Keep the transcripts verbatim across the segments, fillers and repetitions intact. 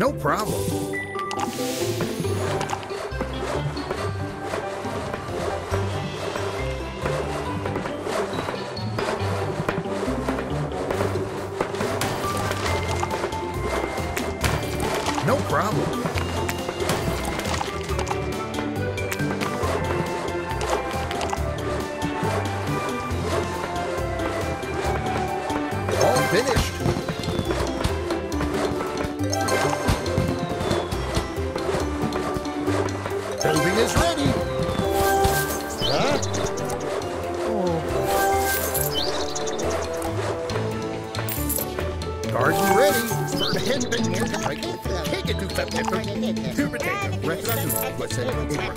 No problem. No problem. All finished. Building is ready. Huh? Oh. Garden ready. For the head bit near the right. Take it to the different. Two potatoes. Rest of the what's it?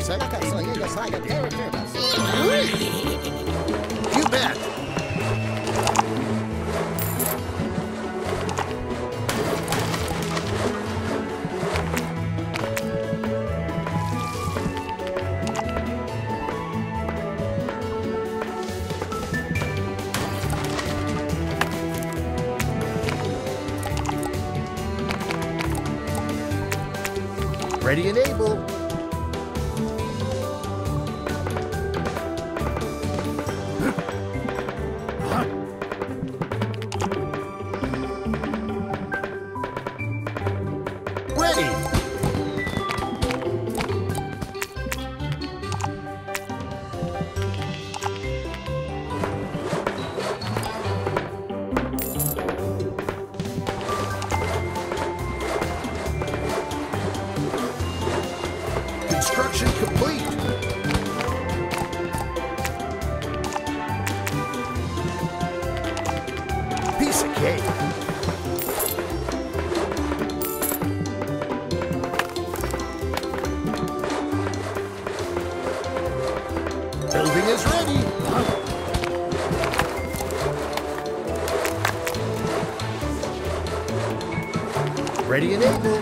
You bet. Ready and able. Ready. Construction complete. Piece of cake. Building is ready. Ready and able.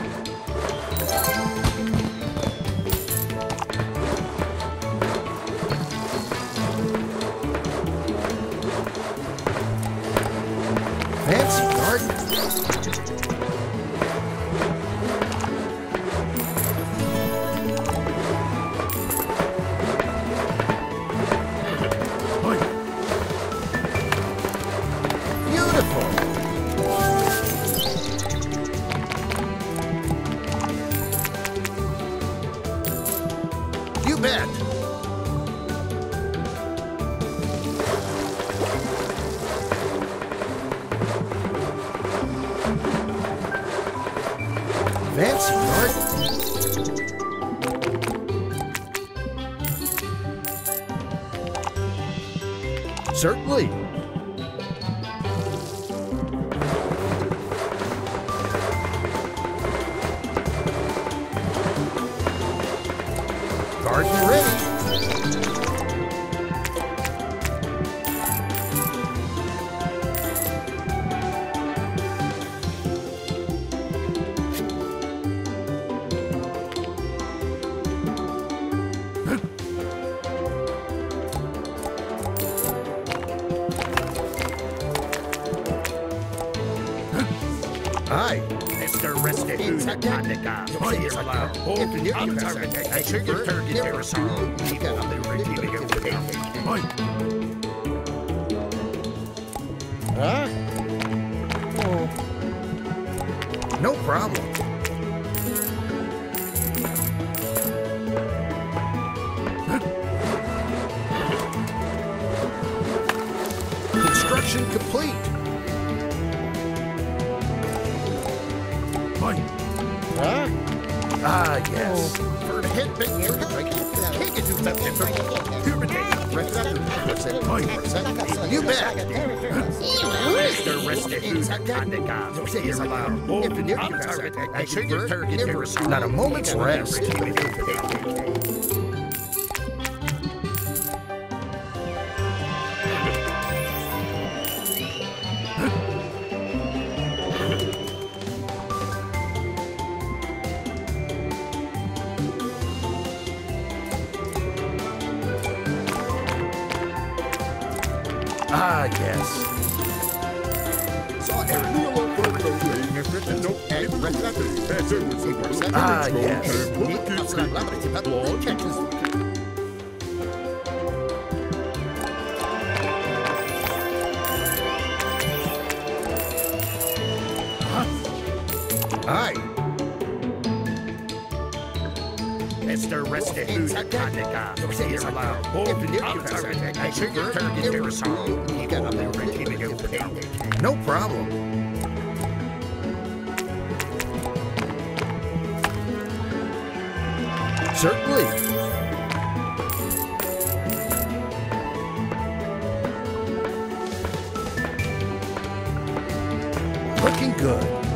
Fancy garden. Beautiful. You bet. Fancy garden. Certainly. Garden ready. Aye. Mister Rested Who's a Tandika. Please allow. I'm targeting. I trigger target aerosol. People on the radio. Huh? Oh. No problem. Construction complete. Huh? Ah, yes. For the head bit near the right. Take it to the different. Two potatoes. Rest of the what's it? You bet. Mister Rested Who's a Tandika. Please allow. If the near target, I trigger target aerosol. Not a moment's rest. Ah, yes. Saw Eric. No, Ah, yes. Aye. Mister Rested Who's a Kanaka. Here allow. I should get turned into a song. You got a little bit of your pay. No problem. Certainly. Looking good.